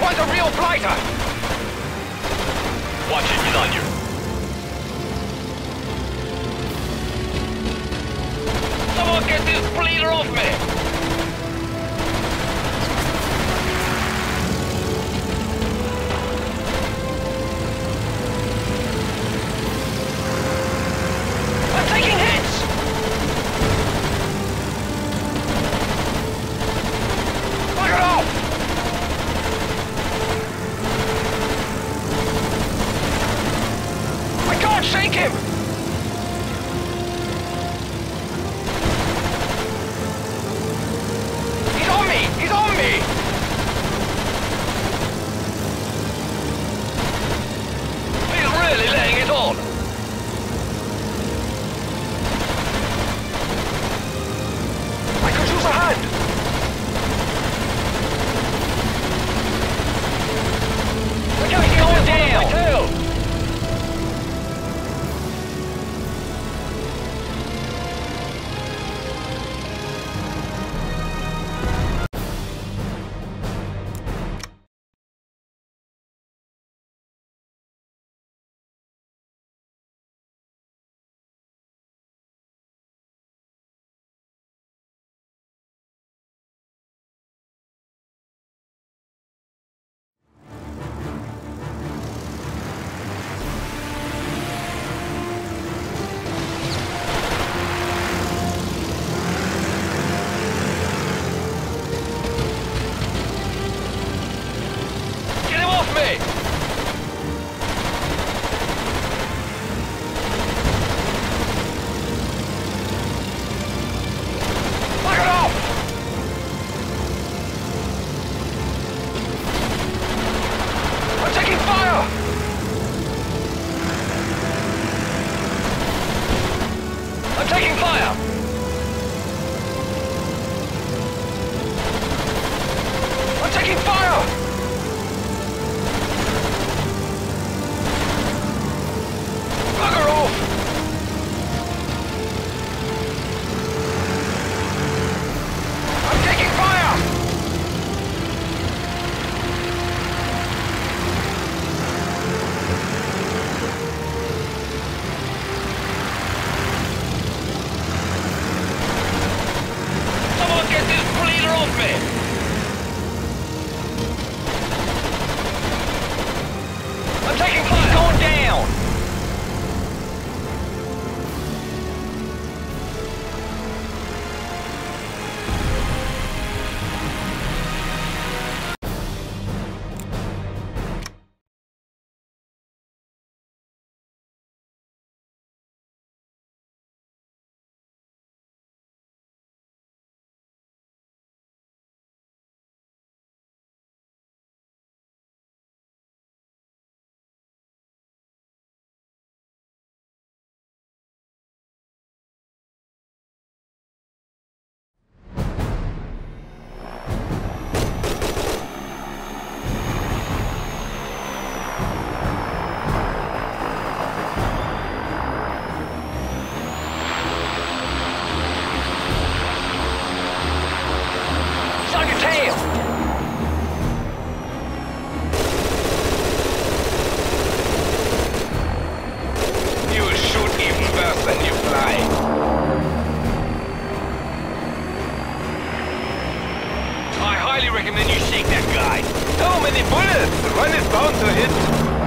one's a real blighter! Watch it, he's on you. Someone get this bleeder off me! I'm taking hits! Bugger off! I can't shake him! He's on me! He's on me! He's really laying it on! I could use a hand! We're getting going down! My tail! Get him off me! Knock it off! I'm taking fire! I'm taking fire! I'm taking fire! Bugger off! I'm taking fire! Someone get this bleeder off me! I'm taking fire! He's going down! On your tail! You shoot even worse than you fly. I highly recommend you shake that guy. So many bullets! One is bound to hit.